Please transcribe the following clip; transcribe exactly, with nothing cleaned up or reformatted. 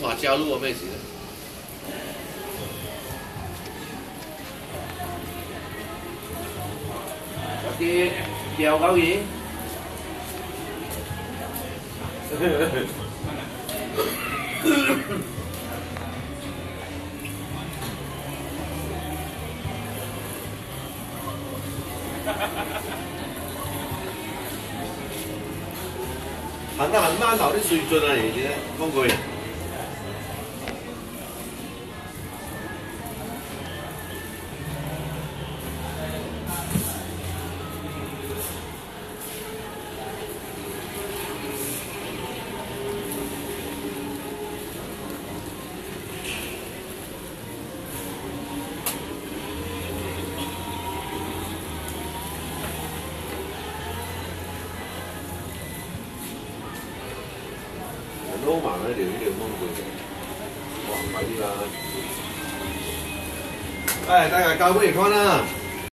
马加入我妹子。有啲掉狗耳。行得行翻頭啲水準啊，而家講句。撈埋嗰條呢條芒果，哇！快啲啦！誒，大家交杯嚟看啦〜